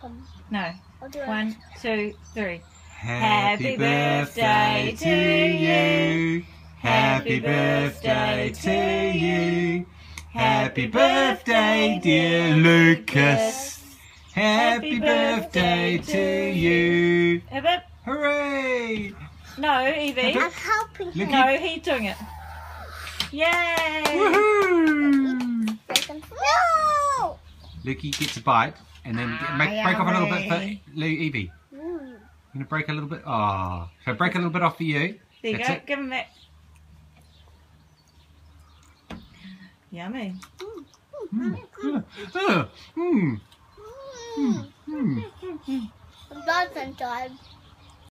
No. I'll do it. 1, 2, 3. Happy birthday to you. Happy birthday to you. Happy birthday, dear Lucas. Happy birthday to you. Hooray! No, Evie. I'm helping him. No, he's doing it. Yay! Woohoo! No! Lukey gets a bite and then break off a little bit for Evie. I'm going to break a little bit. Oh, so break a little bit off for you. There you That's go. it. Give him that. Yummy. I'm done.